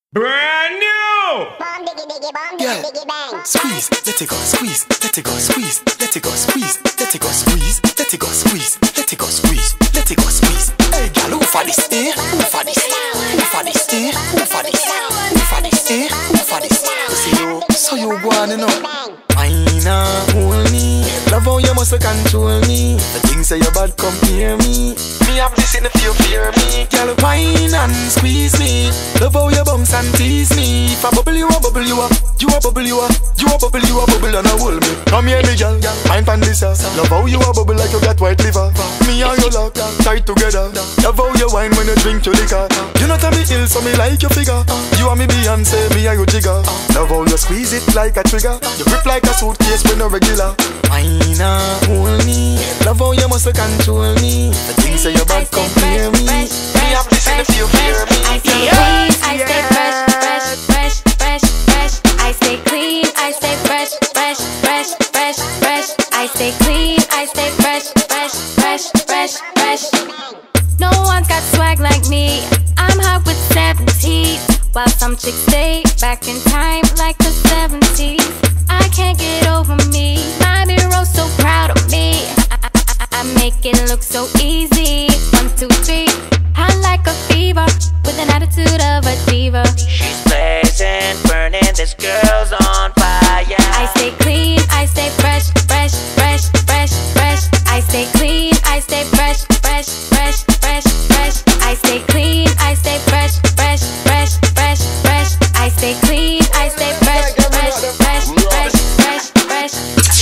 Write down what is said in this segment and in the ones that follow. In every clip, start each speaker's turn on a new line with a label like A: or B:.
A: Brand new!
B: Bomb diggy diggy bomb
C: Yeah.
B: diggy diggy bang.
C: Squeeze, let it go, squeeze, let it go, squeeze, let it go, squeeze, let it go, squeeze, let it go, squeeze, let it go, squeeze, let it go, squeeze. Hey, girl, who for this? Who for this? Who for this? Who for this? Who for this? Who for this? See you, so you wanna know? Mine hold me. Love how you must control me. The things say you bad come near me. Me have this in the fear me. Girl, whine and squeeze me. Love how you bounce and tease me. If I bubble you up, bubble you up. You a bubble you up. You a bubble you a bubble and a hold me. Come here me girl, mind pan this up. Love how you a bubble like you got white liver. Me and you lock tight together. Love how you wine when you drink your liquor. You not a me ill so me like your figure. You and me Beyonce, me and you jigger. Love how you squeeze it like a trigger. You grip like a suitcase when no regular. Mine hold me. Love how you must control me. The things say you bad come near me. Me have this in the fear me.
D: I stay clean, I stay fresh, fresh, fresh, fresh, fresh. I stay clean, I stay fresh, fresh, fresh, fresh, fresh. I stay clean, I stay fresh, fresh, fresh, fresh, fresh. No one's got swag like me. I'm hot with 70s, while some chicks stay back in time like the 70s. I can't get over me. My mirror so proud of me. I make it look so easy. 1, 2, 3. I like a fever with an attitude of a diva.
E: She's blazing, burning, this girl's on fire.
D: I stay clean, I stay fresh, fresh, fresh, fresh, fresh. I stay clean, I stay fresh, fresh, fresh, fresh, fresh. I stay clean, I stay fresh, fresh, fresh, fresh, fresh. I stay clean, I stay fresh, fresh, fresh, fresh, fresh, fresh.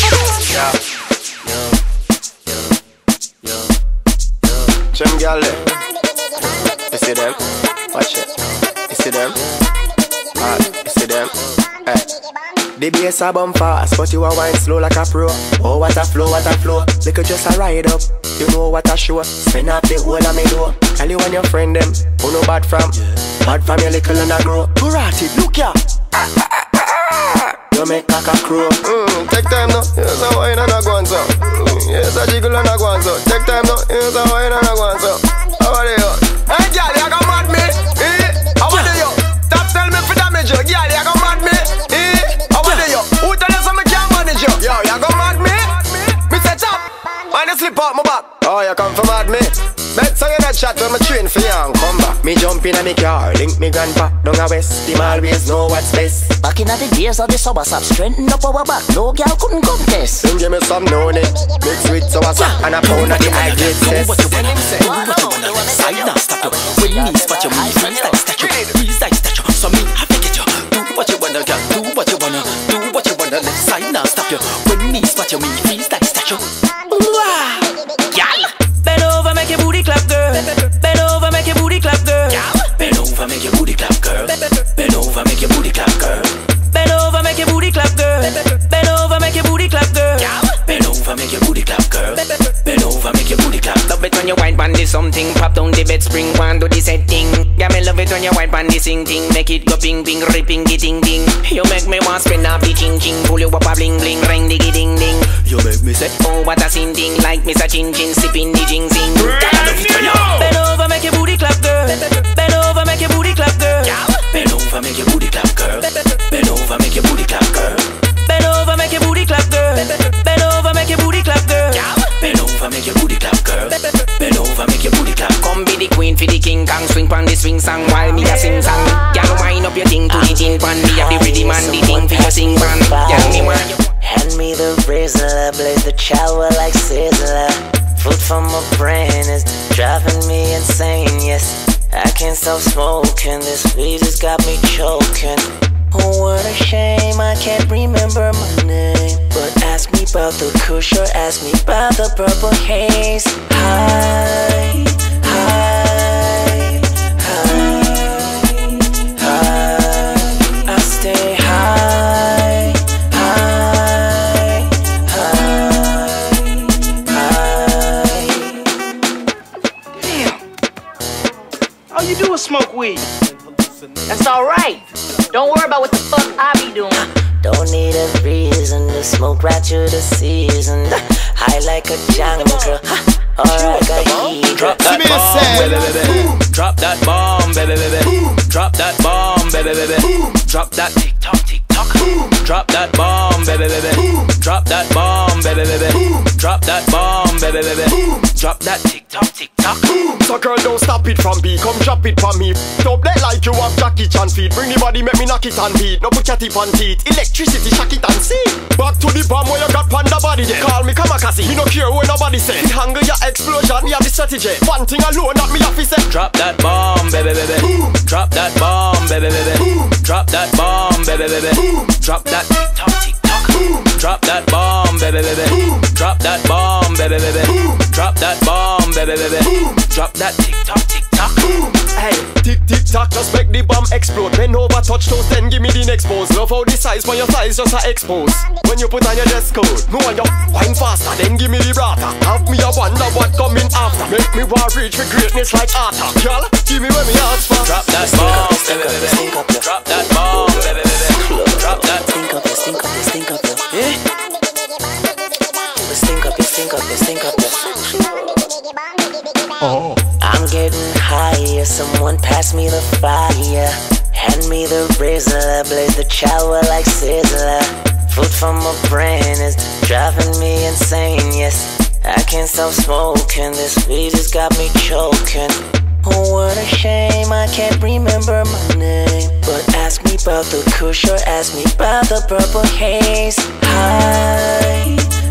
C: Chem gyal dem. You see them? Watch it. You see them? You see them? Hey. The bass a bump fast, but you a wine slow like a pro. Oh, what a flow, what a flow. Like you just a ride up. You know what a show. Spin up the whole of me door. Tell you and your friend them who no bad from. Bad from your little and a grow. Karate, look ya. You make caca crow. Take time now. Here's a wine and a go on so. Here's a jiggle and a go on so. Take time now. Here's a wine and a go on so. How are you? Hey, girl, you got mad me? How are you? Stop tell me for damage you. Girl, you got mad me? How are you? Who tell you so me can't manage you? Yo, you got mad me? Me say chop. Why you slip out my back? Oh, you come from mad me? Bet so you not chat when me train for you and come back. Me jump in a me car, link me grandpa down a west. Him always know what's best.
E: Back in the days of the summer stop strengthen up our back. No girl couldn't contest.
C: Then give me some noni, mix with sour sap and a pound of the high grade cess.
E: Do what you wanna, side now stop you. When me spot you, me freestyle statue. Freestyle statue, so me have to get you. Do what you wanna, girl, do what you wanna. Do what you wanna, left side now stop you. When me spot you, me freestyle statue. Girl, bend over, make your booty clap, girl. Bend over, make your booty clap, girl. Bend over, make your booty clap, girl. Bend over, make your booty clap, girl. Bend over, make your booty clap, girl. Bend over, make your booty clap, girl. Bend over, make your booty clap, girl. Bend over, make your booty clap. Love it when you wine pan this something. Pop down the bed spring, one do the setting. Yeah, me love it when you wine pan this sing thing. Make it go ping ping, ripping the ding ding. You make me want spin up the ching ching. Pull you up a bling bling, ring diggy ding ding. You make me say, oh what a sin thing. Like Mr. Chin Chin, sipping the jing zing. Bend over, make your booty clap, girl. Bend over, make your booty clap, girl. Bend over, make your booty clap, girl. Bend over, make your booty clap, girl. Bend over, make your booty clap, girl. Bend over, make your booty clap, girl. Bend over, make your booty clap, girl. Bend over, make your booty clap. Come be the queen for the king kong. Swing pan the swing song while me a sing song. Girl, wind up your thing to the tin pan. Me have the rhythm and the thing for your sing pan. Girl, me want you. Hand me the razor, blaze the shower like sizzler. Food from my brain is driving me insane, yes. I can't stop smoking, this weed has got me choking. Oh, what a shame, I can't remember my name. But ask me about the kush or ask me about the purple haze. High, high, high, high. I stay high, high, high, high.
F: Damn. All you do is smoke weed.
G: That's alright. Don't worry about what the fuck I be doing.
E: Don't need a reason to smoke right through the season. High like a jungle.
A: Alright, got
E: Drop that bomb, baby, baby. Drop that bomb, baby, baby. Drop that bomb, baby, baby. Drop that tick tock, tick tock. Drop that bomb, baby, baby. Drop that bomb, baby, baby. Drop that bomb, baby, baby. Drop that tick tock, tick tock.
B: So girl, don't stop it from me. Come drop it from me. Don't play like you have Jackie Chan feet. Bring the body, make me knock it and beat. No put your tip on teeth. Electricity, shock it and see. Back to the bomb where you got panda body there. Call me Kamakaze. Me no care what nobody say. The hunger, your explosion, me have the strategy. One thing alone, not me have to say.
E: Drop that bomb, baby, baby. Drop that bomb, baby, baby. Drop that bomb, baby, baby. Drop that tick tock, tick tock. Drop that bomb, baby, baby. Drop that bomb, baby, baby. Drop that bomb, baby, baby. Drop that tick tock, tick tock.
B: Hey, tick tick tock, just make the bomb explode. Bend over, touch toes, then give me the next pose. Love how the size when your thighs just are exposed. When you put on your dress code, no one you wine faster, then give me the brata. Have me a wonder what coming after. Make me want reach for greatness like Arthur. Y'all, give me where me ask for.
E: Drop that bomb, baby, baby. Drop that bomb, baby, baby. Drop that.
A: Stink up, stink up, stink up,
E: Eh?
A: stink up, stink up, stink up. I'm getting higher, someone pass me the fire. Hand me the razor, blaze the chower like sizzler. Food from my brain is driving me insane, yes. I can't stop smoking, this weed has got me choking. Oh, what a shame, I can't remember my name. But ask me about the kush or ask me about the purple haze. High